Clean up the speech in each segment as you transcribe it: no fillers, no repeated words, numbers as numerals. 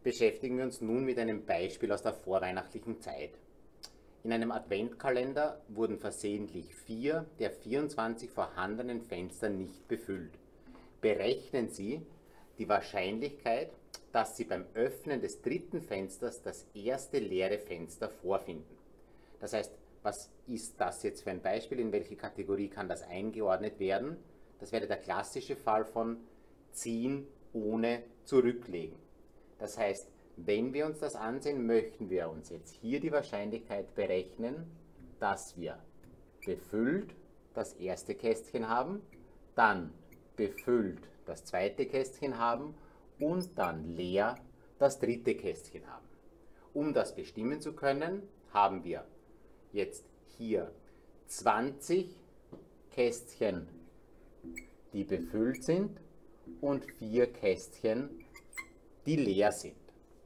beschäftigen wir uns nun mit einem Beispiel aus der vorweihnachtlichen Zeit. In einem Adventkalender wurden versehentlich 4 der 24 vorhandenen Fenster nicht befüllt. Berechnen Sie die Wahrscheinlichkeit, dass Sie beim Öffnen des dritten Fensters das erste leere Fenster vorfinden. Das heißt, was ist das jetzt für ein Beispiel? In welche Kategorie kann das eingeordnet werden? Das wäre der klassische Fall von ziehen ohne zurücklegen. Das heißt, wenn wir uns das ansehen, möchten wir uns jetzt hier die Wahrscheinlichkeit berechnen, dass wir befüllt das erste Kästchen haben, dann befüllt das zweite Kästchen haben und dann leer das dritte Kästchen haben. Um das bestimmen zu können, haben wir jetzt hier 20 Kästchen, die befüllt sind und 4 Kästchen, die leer sind.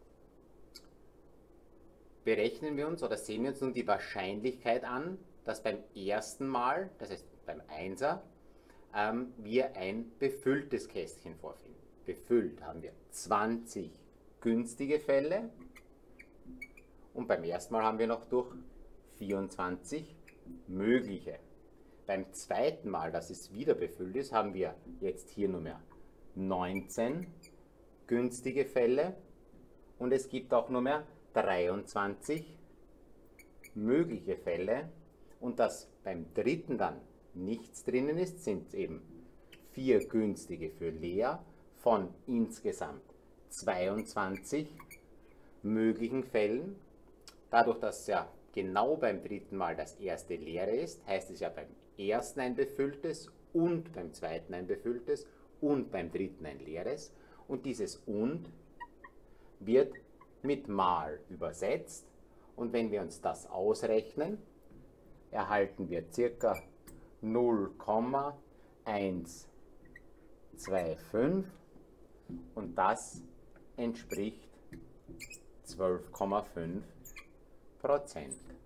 Berechnen wir uns oder sehen wir uns nun die Wahrscheinlichkeit an, dass beim ersten Mal, das heißt beim Einser, wir ein befülltes Kästchen vorfinden. Befüllt haben wir 20 günstige Fälle und beim ersten Mal haben wir noch durch 24 mögliche. Beim zweiten Mal, dass es wieder befüllt ist, haben wir jetzt hier nur mehr 19 günstige Fälle und es gibt auch nur mehr 23 mögliche Fälle und dass beim dritten dann nichts drinnen ist, sind eben 4 günstige für leer von insgesamt 22 möglichen Fällen. Dadurch, dass ja genau beim dritten Mal das erste leere ist, heißt es ja beim ersten ein befülltes und beim zweiten ein befülltes und beim dritten ein leeres. Und dieses und wird mit mal übersetzt. Und wenn wir uns das ausrechnen, erhalten wir ca. 0,125 und das entspricht 12,5%.